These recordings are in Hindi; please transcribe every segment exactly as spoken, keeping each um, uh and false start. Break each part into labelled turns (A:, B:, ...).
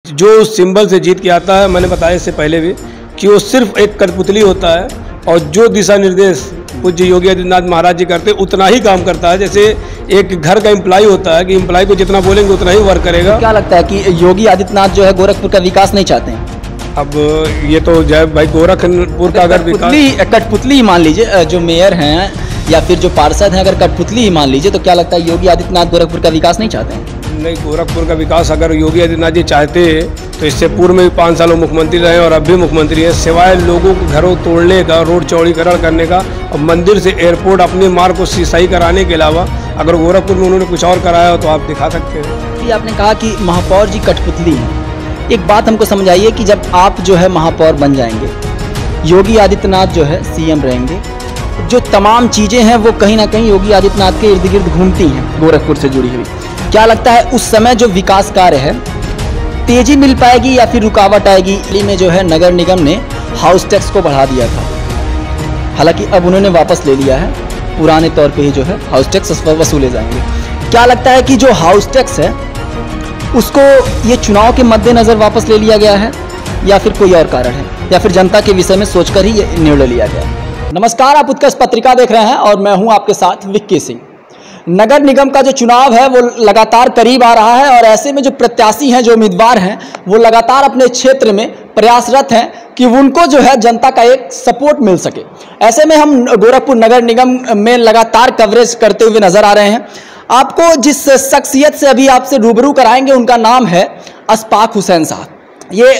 A: जो उस सिंबल से जीत के आता है, मैंने बताया इससे पहले भी कि वो सिर्फ एक कठपुतली होता है और जो दिशा निर्देश पूज्य योगी आदित्यनाथ महाराज जी करते उतना ही काम करता है। जैसे एक घर का एम्प्लॉय होता है कि एम्प्लॉय को जितना बोलेंगे उतना ही वर्क करेगा।
B: क्या लगता है कि योगी आदित्यनाथ जो है गोरखपुर का विकास नहीं चाहते हैं?
A: अब ये तो जय भाई गोरखपुर का अगर विकास
B: कठपुतली ही मान लीजिए, जो मेयर हैं या फिर जो पार्षद हैं, अगर कठपुतली ही मान लीजिए, तो क्या लगता है योगी आदित्यनाथ गोरखपुर का विकास नहीं चाहते हैं?
A: नहीं, गोरखपुर का विकास अगर योगी आदित्यनाथ जी चाहते तो इससे पूर्व में भी पाँच सालों मुख्यमंत्री रहे और अब भी मुख्यमंत्री हैं। सिवाय लोगों को घरों तोड़ने का, रोड चौड़ीकरण करने का और मंदिर से एयरपोर्ट अपने मार्ग को सही कराने के अलावा अगर गोरखपुर में उन्होंने कुछ और कराया हो तो आप दिखा सकते हैं।
B: ये आपने कहा कि महापौर जी कठपुतली हैं। एक बात हमको समझाइए कि जब आप जो है महापौर बन जाएंगे, योगी आदित्यनाथ जो है सीएम रहेंगे, जो तमाम चीज़ें हैं वो कहीं ना कहीं योगी आदित्यनाथ के इर्द गिर्द घूमती हैं गोरखपुर से जुड़ी हुई। क्या लगता है उस समय जो विकास कार्य है तेजी मिल पाएगी या फिर रुकावट आएगी? दिल्ली में जो है नगर निगम ने हाउस टैक्स को बढ़ा दिया था, हालांकि अब उन्होंने वापस ले लिया है, पुराने तौर पे ही जो है हाउस टैक्स वसूले जाएंगे। क्या लगता है कि जो हाउस टैक्स है उसको ये चुनाव के मद्देनज़र वापस ले लिया गया है या फिर कोई और कारण है, या फिर जनता के विषय में सोचकर ही ये निर्णय लिया गया है? नमस्कार, आप उत्कर्ष पत्रिका देख रहे हैं और मैं हूं आपके साथ विक्की सिंह। नगर निगम का जो चुनाव है वो लगातार करीब आ रहा है और ऐसे में जो प्रत्याशी हैं, जो उम्मीदवार हैं, वो लगातार अपने क्षेत्र में प्रयासरत हैं कि उनको जो है जनता का एक सपोर्ट मिल सके। ऐसे में हम गोरखपुर नगर निगम में लगातार कवरेज करते हुए नजर आ रहे हैं। आपको जिस शख्सियत से अभी आपसे रूबरू कराएंगे उनका नाम है अशफाक हुसैन साहब। ये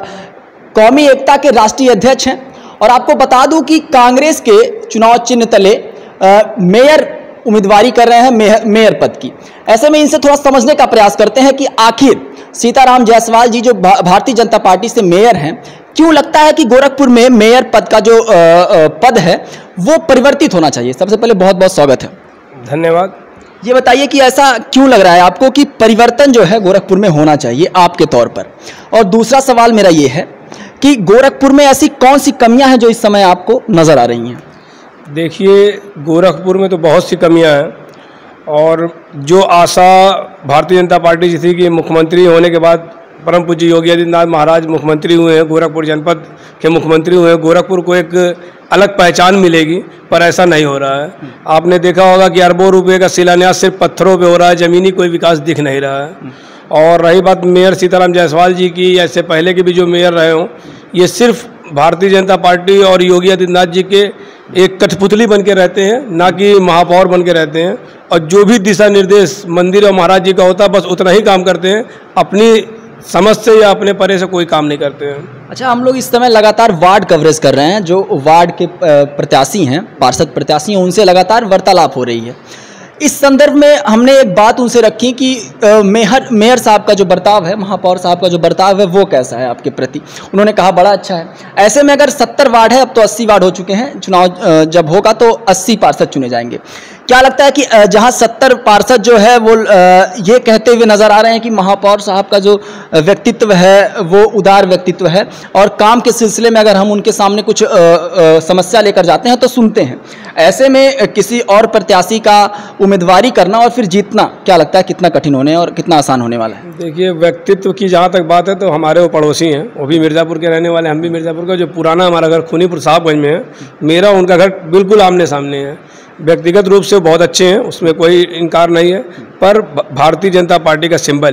B: कौमी एकता के राष्ट्रीय अध्यक्ष हैं और आपको बता दूं कि कांग्रेस के चुनाव चिन्ह तले आ, मेयर उम्मीदवारी कर रहे हैं, मेयर, मेयर पद की। ऐसे में इनसे थोड़ा समझने का प्रयास करते हैं कि आखिर सीताराम जायसवाल जी जो भा, भारतीय जनता पार्टी से मेयर हैं, क्यों लगता है कि गोरखपुर में मेयर पद का जो आ, आ, पद है वो परिवर्तित होना चाहिए। सबसे पहले बहुत बहुत स्वागत है।
A: धन्यवाद।
B: ये बताइए कि ऐसा क्यों लग रहा है आपको कि परिवर्तन जो है गोरखपुर में होना चाहिए आपके तौर पर? और दूसरा सवाल मेरा ये है कि गोरखपुर में ऐसी कौन सी कमियां हैं जो इस समय आपको नजर आ रही हैं?
A: देखिए, गोरखपुर में तो बहुत सी कमियां हैं और जो आशा भारतीय जनता पार्टी थी कि मुख्यमंत्री होने के बाद परम पूज्य योगी आदित्यनाथ महाराज मुख्यमंत्री हुए हैं, गोरखपुर जनपद के मुख्यमंत्री हुए हैं, गोरखपुर को एक अलग पहचान मिलेगी, पर ऐसा नहीं हो रहा है। आपने देखा होगा कि अरबों रुपए का शिलान्यास सिर्फ पत्थरों पे हो रहा है, ज़मीनी कोई विकास दिख नहीं रहा है। और रही बात मेयर सीताराम जायसवाल जी की, या इससे पहले के भी जो मेयर रहे हों, ये सिर्फ भारतीय जनता पार्टी और योगी आदित्यनाथ जी के एक कठपुतली बन के रहते हैं, ना कि महापौर बन के रहते हैं। और जो भी दिशा निर्देश मंदिर और महाराज जी का होता है बस उतना ही काम करते हैं, अपनी समझ से या अपने परे से कोई काम नहीं करते हैं।
B: अच्छा, हम लोग इस समय लगातार वार्ड कवरेज कर रहे हैं। जो वार्ड के प्रत्याशी हैं, पार्षद प्रत्याशी हैं, उनसे लगातार वार्तालाप हो रही है। इस संदर्भ में हमने एक बात उनसे रखी कि मेयर मेयर साहब का जो बर्ताव है, महापौर साहब का जो बर्ताव है वो कैसा है आपके प्रति? उन्होंने कहा बड़ा अच्छा है। ऐसे में अगर सत्तर वार्ड है, अब तो अस्सी वार्ड हो चुके हैं, चुनाव जब होगा तो अस्सी पार्षद चुने जाएंगे। क्या लगता है कि जहां सत्तर पार्षद जो है वो ये कहते हुए नजर आ रहे हैं कि महापौर साहब का जो व्यक्तित्व है वो उदार व्यक्तित्व है और काम के सिलसिले में अगर हम उनके सामने कुछ समस्या लेकर जाते हैं तो सुनते हैं, ऐसे में किसी और प्रत्याशी का उम्मीदवारी करना और फिर जीतना क्या लगता है कितना कठिन होने और कितना आसान होने वाला है?
A: देखिए, व्यक्तित्व की जहाँ तक बात है तो हमारे वो पड़ोसी हैं, वो भी मिर्ज़ापुर के रहने वाले, हम भी मिर्ज़ापुर का। जो पुराना हमारा घर खूनीपुर साहबगंज में है, मेरा उनका घर बिल्कुल आमने सामने है। व्यक्तिगत रूप से बहुत अच्छे हैं, उसमें कोई इनकार नहीं है, पर भारतीय जनता पार्टी का सिंबल,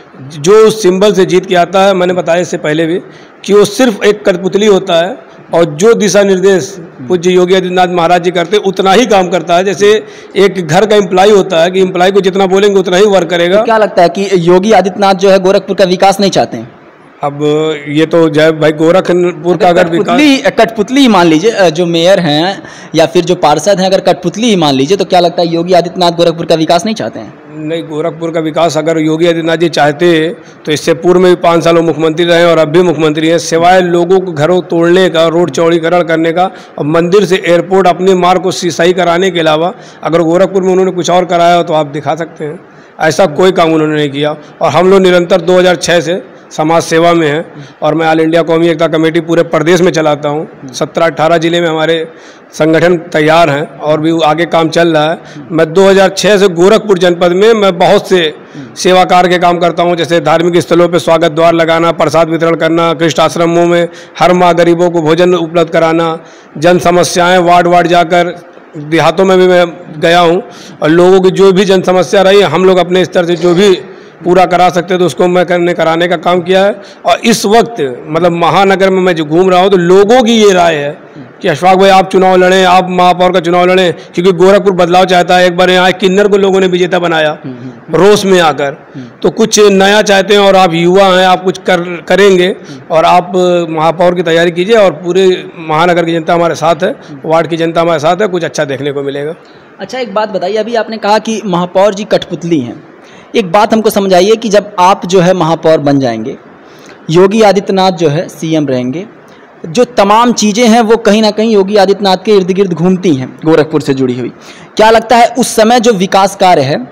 A: जो उस सिंबल से जीत के आता है, मैंने बताया इससे पहले भी कि वो सिर्फ एक कठपुतली होता है और जो दिशा निर्देश पूज्य योगी आदित्यनाथ महाराज जी करते उतना ही काम करता है। जैसे एक घर का एम्प्लॉय होता है कि एम्प्लॉय को जितना बोलेंगे उतना ही वर्क करेगा।
B: तो क्या लगता है कि योगी आदित्यनाथ जो है गोरखपुर का विकास नहीं चाहते हैं?
A: अब ये तो जय भाई गोरखपुर का अगर
B: विकास कठपुतली ही मान लीजिए, जो मेयर हैं या फिर जो पार्षद हैं, अगर कठपुतली ही मान लीजिए, तो क्या लगता है योगी आदित्यनाथ गोरखपुर का विकास नहीं चाहते हैं?
A: नहीं, गोरखपुर का विकास अगर योगी आदित्यनाथ जी चाहते तो इससे पूर्व में भी पाँच सालों मुख्यमंत्री रहे और अब भी मुख्यमंत्री हैं। सिवाय लोगों को घरों तोड़ने का, रोड चौड़ीकरण करने का और मंदिर से एयरपोर्ट अपने मार्ग को सही कराने के अलावा अगर गोरखपुर में उन्होंने कुछ और कराया हो तो आप दिखा सकते हैं। ऐसा कोई काम उन्होंने नहीं किया और हम लोग निरंतर दो हज़ार छह से समाज सेवा में है और मैं ऑल इंडिया कौमी एकता कमेटी पूरे प्रदेश में चलाता हूँ। सत्रह अठारह जिले में हमारे संगठन तैयार हैं और भी आगे काम चल रहा है। मैं दो हज़ार छह से गोरखपुर जनपद में मैं बहुत से सेवा कार्य के काम करता हूँ, जैसे धार्मिक स्थलों पर स्वागत द्वार लगाना, प्रसाद वितरण करना, कृष्ण आश्रमों में हर माह गरीबों को भोजन उपलब्ध कराना, जन समस्याएँ वार्ड वार्ड जाकर, देहातों में भी मैं गया हूँ और लोगों की जो भी जन समस्या रही हम लोग अपने स्तर से जो भी पूरा करा सकते तो उसको मैं करने कराने का काम किया है। और इस वक्त मतलब महानगर में मैं जो घूम रहा हूँ तो लोगों की ये राय है कि अशफाक भाई आप चुनाव लड़ें, आप महापौर का चुनाव लड़ें, क्योंकि गोरखपुर बदलाव चाहता है। एक बार यहाँ किन्नर को लोगों ने विजेता बनाया रोष में आकर, तो कुछ नया चाहते हैं और आप युवा हैं, आप कुछ कर करेंगे और आप महापौर की तैयारी कीजिए और पूरे महानगर की जनता हमारे साथ है, वार्ड की जनता हमारे साथ है, कुछ अच्छा देखने को मिलेगा।
B: अच्छा, एक बात बताइए, अभी आपने कहा कि महापौर जी कठपुतली हैं, एक बात हमको समझाइए कि जब आप जो है महापौर बन जाएंगे, योगी आदित्यनाथ जो है सीएम रहेंगे, जो तमाम चीज़ें हैं वो कहीं ना कहीं योगी आदित्यनाथ के इर्द गिर्द घूमती हैं गोरखपुर से जुड़ी हुई, क्या लगता है उस समय जो विकास कार्य है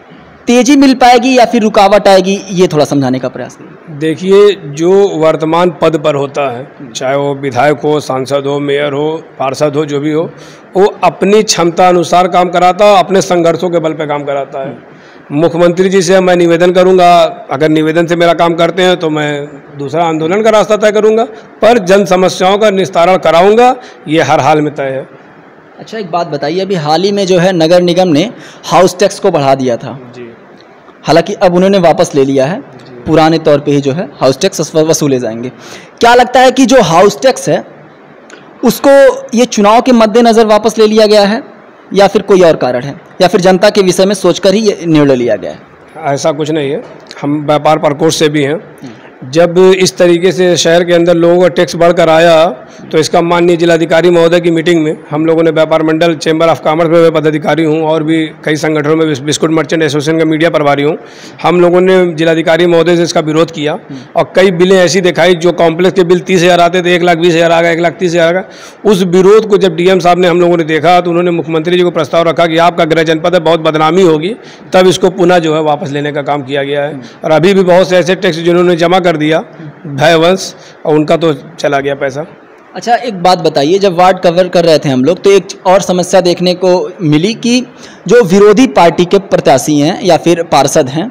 B: तेजी मिल पाएगी या फिर रुकावट आएगी, ये थोड़ा समझाने का प्रयास करें।
A: देखिए, जो वर्तमान पद पर होता है, चाहे वो विधायक हो, सांसद हो, मेयर हो, पार्षद हो, जो भी हो, वो अपनी क्षमता अनुसार काम कराता है, अपने संघर्षों के बल पे काम कराता है। मुख्यमंत्री जी से मैं निवेदन करूंगा, अगर निवेदन से मेरा काम करते हैं तो मैं दूसरा आंदोलन का रास्ता तय करूंगा, पर जन समस्याओं का निस्तारण कराऊंगा, ये हर हाल में तय है।
B: अच्छा, एक बात बताइए, अभी हाल ही में जो है नगर निगम ने हाउस टैक्स को बढ़ा दिया था जी, हालांकि अब उन्होंने वापस ले लिया है, पुराने तौर पे ही जो है हाउस टैक्स वसूले जाएंगे। क्या लगता है कि जो हाउस टैक्स है उसको ये चुनाव के मद्देनज़र वापस ले लिया गया है या फिर कोई और कारण है, या फिर जनता के विषय में सोचकर ही ये निर्णय लिया गया है?
A: ऐसा कुछ नहीं है, हम व्यापार प्रकोष्ठ से भी हैं। जब इस तरीके से शहर के अंदर लोगों का टैक्स बढ़कर आया तो इसका माननीय जिलाधिकारी महोदय की मीटिंग में हम लोगों ने व्यापार मंडल, चैम्बर ऑफ कॉमर्स में मैं पदाधिकारी हूं और भी कई संगठनों में बिस्कुट मर्चेंट एसोसिएशन का मीडिया प्रभारी हूं, हम लोगों ने जिलाधिकारी महोदय से इसका विरोध किया और कई बिलें ऐसी दिखाई जो कॉम्प्लेक्स के बिल तीस हज़ार आते थे, एक लाख बीस हज़ार आ गया, एक लाख तीस हज़ार आ गया। उस विरोध को जब डीएम साहब ने हम लोगों ने देखा तो उन्होंने मुख्यमंत्री जी को प्रस्ताव रखा कि आपका गृह जनपद है, बहुत बदनामी होगी, तब इसको पुनः जो है वापस लेने का काम किया गया है। और अभी भी बहुत से ऐसे टैक्स जिन्होंने जमा कर दिया भयवंश, और उनका तो चला गया पैसा।
B: अच्छा, एक बात बताइए, जब वार्ड कवर कर रहे थे हम लोग तो एक और समस्या देखने को मिली कि जो विरोधी पार्टी के प्रत्याशी हैं या फिर पार्षद हैं,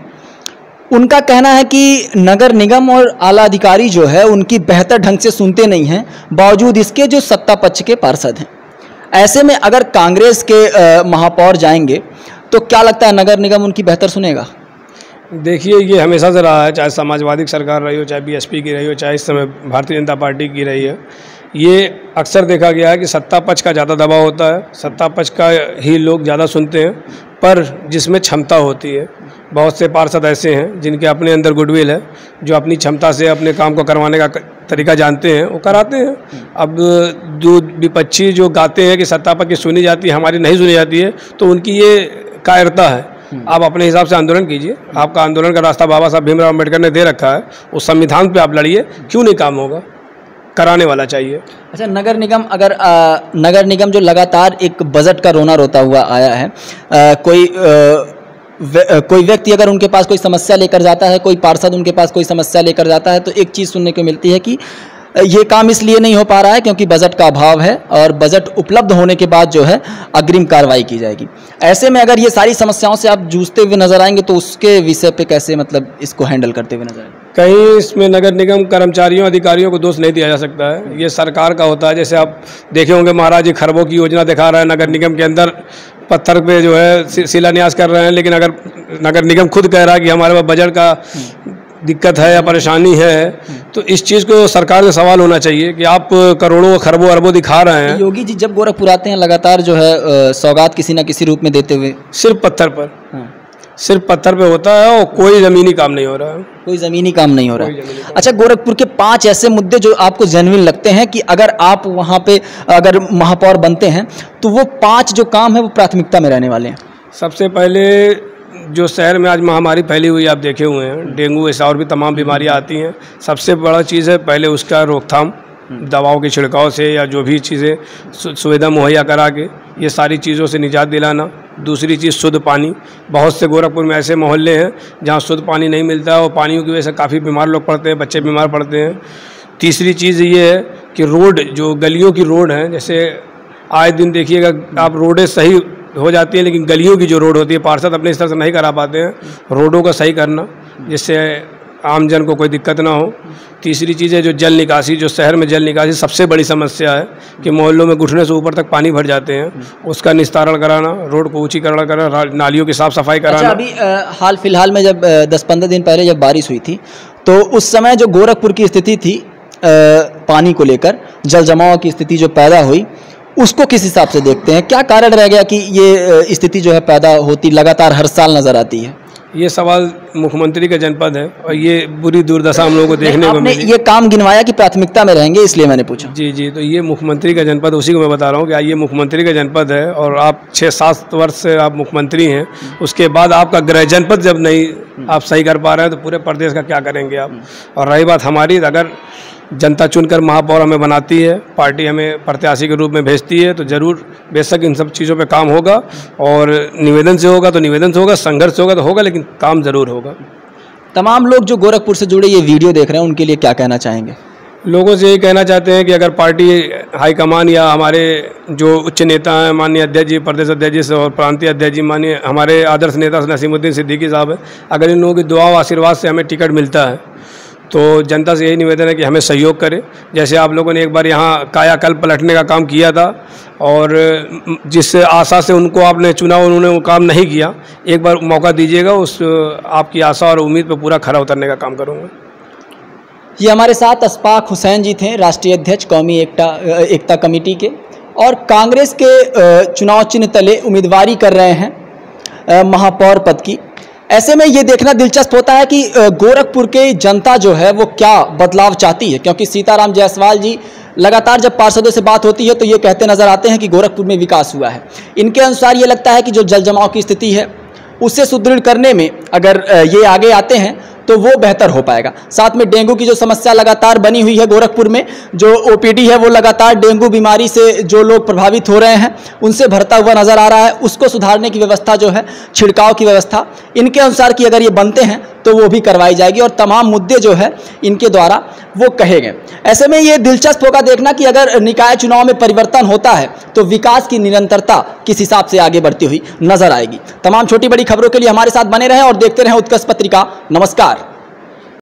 B: उनका कहना है कि नगर निगम और आला अधिकारी जो है उनकी बेहतर ढंग से सुनते नहीं हैं, बावजूद इसके जो सत्ता पक्ष के पार्षद हैं। ऐसे में अगर कांग्रेस के आ, महापौर जाएंगे तो क्या लगता है नगर निगम उनकी बेहतर सुनेगा?
A: देखिए, ये हमेशा से रहा है, चाहे समाजवादी की सरकार रही हो, चाहे बीएसपी की रही हो, चाहे इस समय भारतीय जनता पार्टी की रही है, ये अक्सर देखा गया है कि सत्ता पक्ष का ज़्यादा दबाव होता है, सत्ता पक्ष का ही लोग ज़्यादा सुनते हैं, पर जिसमें क्षमता होती है। बहुत से पार्षद ऐसे हैं जिनके अपने अंदर गुडविल है, जो अपनी क्षमता से अपने काम को करवाने का तरीका जानते हैं, वो कराते हैं। अब जो विपक्षी जो गाते हैं कि सत्ता पक्ष की सुनी जाती है, हमारी नहीं सुनी जाती है, तो उनकी ये कायरता है। आप अपने हिसाब से आंदोलन कीजिए, आपका आंदोलन का रास्ता बाबा साहब भीमराव अम्बेडकर ने दे रखा है, उस संविधान पे आप लड़िए, क्यों नहीं काम होगा, कराने वाला चाहिए।
B: अच्छा, नगर निगम अगर आ, नगर निगम जो लगातार एक बजट का रोना रोता हुआ आया है, आ, कोई आ, वे, कोई व्यक्ति अगर उनके पास कोई समस्या लेकर जाता है, कोई पार्षद उनके पास कोई समस्या लेकर जाता है, तो एक चीज़ सुनने को मिलती है कि ये काम इसलिए नहीं हो पा रहा है क्योंकि बजट का अभाव है और बजट उपलब्ध होने के बाद जो है अग्रिम कार्रवाई की जाएगी। ऐसे में अगर ये सारी समस्याओं से आप जूझते हुए नजर आएंगे तो उसके विषय पे कैसे मतलब इसको हैंडल करते हुए नजर आएंगे?
A: कहीं इसमें नगर निगम कर्मचारियों अधिकारियों को दोष नहीं दिया जा सकता है, ये सरकार का होता है। जैसे आप देखे होंगे महाराज जी खरबों की योजना दिखा रहा है नगर निगम के अंदर, पत्थर पे जो है शिलान्यास कर रहे हैं, लेकिन अगर नगर निगम खुद कह रहा है कि हमारे पास बजट का दिक्कत है या परेशानी है, तो इस चीज़ को सरकार से सवाल होना चाहिए कि आप करोड़ों खरबों अरबों दिखा रहे हैं।
B: योगी जी जब गोरखपुर आते हैं लगातार जो है सौगात किसी ना किसी रूप में देते हुए,
A: सिर्फ पत्थर पर हाँ। सिर्फ पत्थर पे होता है और कोई ज़मीनी काम नहीं हो रहा है,
B: कोई ज़मीनी काम नहीं हो रहा है। अच्छा, गोरखपुर के पांच ऐसे मुद्दे जो आपको जेन्युइन लगते हैं कि अगर आप वहाँ पे अगर महापौर बनते हैं तो वो पांच जो काम है वो प्राथमिकता में रहने वाले हैं।
A: सबसे पहले जो शहर में आज महामारी फैली हुई आप देखे हुए हैं, डेंगू ऐसा और भी तमाम बीमारियां आती हैं, सबसे बड़ा चीज़ है पहले उसका रोकथाम, दवाओं के छिड़काव से या जो भी चीज़ें सुविधा मुहैया करा के ये सारी चीज़ों से निजात दिलाना। दूसरी चीज़ शुद्ध पानी। बहुत से गोरखपुर में ऐसे मोहल्ले हैं जहाँ शुद्ध पानी नहीं मिलता है और पानियों की वजह से काफ़ी बीमार लोग पड़ते हैं, बच्चे बीमार पड़ते हैं। तीसरी चीज़ ये है कि रोड, जो गलियों की रोड हैं, जैसे आए दिन देखिएगा आप, रोडें सही हो जाती हैं लेकिन गलियों की जो रोड होती है पार्षद अपने स्तर से नहीं करा पाते हैं। रोडों का सही करना जिससे आम जन को कोई दिक्कत ना हो। तीसरी चीज़ है जो जल निकासी, जो शहर में जल निकासी सबसे बड़ी समस्या है कि मोहल्लों में घुटने से ऊपर तक पानी भर जाते हैं, उसका निस्तारण कराना, रोड को ऊंचीकरण कराना, नालियों की साफ सफाई कराना।
B: अच्छा, अभी आ, हाल फिलहाल में जब दस पंद्रह दिन पहले जब बारिश हुई थी तो उस समय जो गोरखपुर की स्थिति थी आ, पानी को लेकर, जल जमाव की स्थिति जो पैदा हुई, उसको किस हिसाब से देखते हैं? क्या कारण रह गया कि ये स्थिति जो है पैदा होती लगातार हर साल नज़र आती है?
A: ये सवाल मुख्यमंत्री का जनपद है और ये बुरी दुर्दशा हम लोगों को देखने को मिली।
B: ये काम गिनवाया कि प्राथमिकता में रहेंगे, इसलिए मैंने पूछा।
A: जी जी, तो ये मुख्यमंत्री का जनपद, उसी को मैं बता रहा हूँ कि ये मुख्यमंत्री का जनपद है और आप छः सात वर्ष से आप मुख्यमंत्री हैं, उसके बाद आपका गृह जनपद जब नहीं आप सही कर पा रहे हैं तो पूरे प्रदेश का क्या करेंगे आप? और रही बात हमारी, अगर जनता चुनकर महापौर हमें बनाती है, पार्टी हमें प्रत्याशी के रूप में भेजती है, तो ज़रूर बेशक इन सब चीज़ों पे काम होगा। और निवेदन से होगा तो निवेदन से होगा, संघर्ष से होगा तो होगा, लेकिन काम ज़रूर होगा।
B: तमाम लोग जो गोरखपुर से जुड़े ये वीडियो देख रहे हैं उनके लिए क्या कहना चाहेंगे?
A: लोगों से यही कहना चाहते हैं कि अगर पार्टी हाईकमान या हमारे जो उच्च नेता हैं, माननीय अध्यक्ष जी, प्रदेश अध्यक्ष जी और प्रांतीय अध्यक्ष जी, माननीय हमारे आदर्श नेता नसीमुद्दीन सिद्दीकी साहब हैं, अगर इन लोगों की दुआ और आशीर्वाद से हमें टिकट मिलता है तो जनता से यही निवेदन है कि हमें सहयोग करें। जैसे आप लोगों ने एक बार यहाँ कायाकल्प पलटने का काम किया था और जिस आशा से उनको आपने चुना उन्होंने वो काम नहीं किया, एक बार मौका दीजिएगा, उस आपकी आशा और उम्मीद पर पूरा खरा उतरने का काम करूँगा।
B: ये हमारे साथ अशफाक हुसैन जी थे, राष्ट्रीय अध्यक्ष कौमी एकता एकता कमेटी के, और कांग्रेस के चुनाव चिन्ह तले उम्मीदवारी कर रहे हैं महापौर पद की। ऐसे में ये देखना दिलचस्प होता है कि गोरखपुर के जनता जो है वो क्या बदलाव चाहती है, क्योंकि सीताराम जायसवाल जी लगातार जब पार्षदों से बात होती है तो ये कहते नजर आते हैं कि गोरखपुर में विकास हुआ है। इनके अनुसार ये लगता है कि जो जल जमाव की स्थिति है उससे सुदृढ़ करने में अगर ये आगे आते हैं तो वो बेहतर हो पाएगा। साथ में डेंगू की जो समस्या लगातार बनी हुई है गोरखपुर में, जो ओपीडी है वो लगातार डेंगू बीमारी से जो लोग प्रभावित हो रहे हैं उनसे भरता हुआ नजर आ रहा है, उसको सुधारने की व्यवस्था जो है, छिड़काव की व्यवस्था, इनके अनुसार कि अगर ये बनते हैं तो वो भी करवाई जाएगी और तमाम मुद्दे जो है इनके द्वारा वो कहे गए। ऐसे में ये दिलचस्प होगा देखना कि अगर निकाय चुनाव में परिवर्तन होता है तो विकास की निरंतरता किस हिसाब से आगे बढ़ती हुई नजर आएगी। तमाम छोटी बड़ी खबरों के लिए हमारे साथ बने रहें और देखते रहें उत्कर्ष पत्रिका। नमस्कार।